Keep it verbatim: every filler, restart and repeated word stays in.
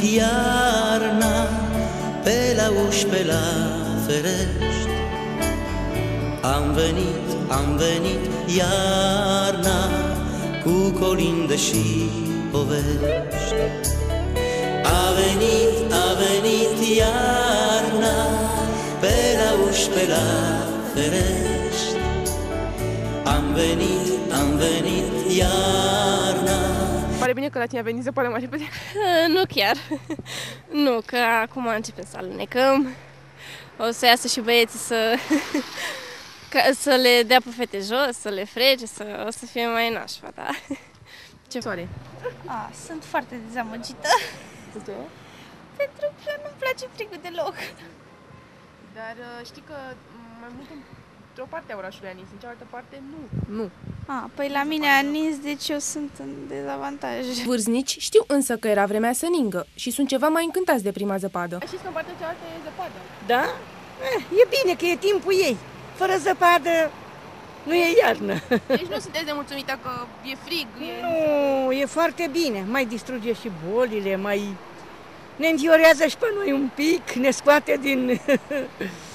iarna pe la uși, pe la ferești. Am venit, am venit iarna cu colinde și povești. A venit, a venit iarna pe la uși, pe la ferești. Am venit, am venit iarna. Pare bine că la tine a venit zăpadă mai repede? Nu chiar. Nu, că acum începem să alunecăm. O să iasă și băieții să, să le dea pe fete jos, să le frege, să, o să fie mai nașpa, da. Ce soare? A, sunt foarte dezamăgită. De ce? Pentru că nu-mi place frigul deloc. Dar știi că mai mult într-o parte a orașului a nins, în cealaltă parte nu. Nu. A, păi la mine a nins, deci eu sunt în dezavantaj. Vârstnici știu însă că era vremea să ningă și sunt ceva mai încântați de prima zăpadă. Știți că în partea cealaltă e zăpadă. Da? Eh, e bine că e timpul ei. Fără zăpadă nu e iarnă. Deci nu sunteți de mulțumită că e frig? E... Nu, e foarte bine. Mai distruge și bolile, mai ne înviorează și pe noi un pic, ne scoate din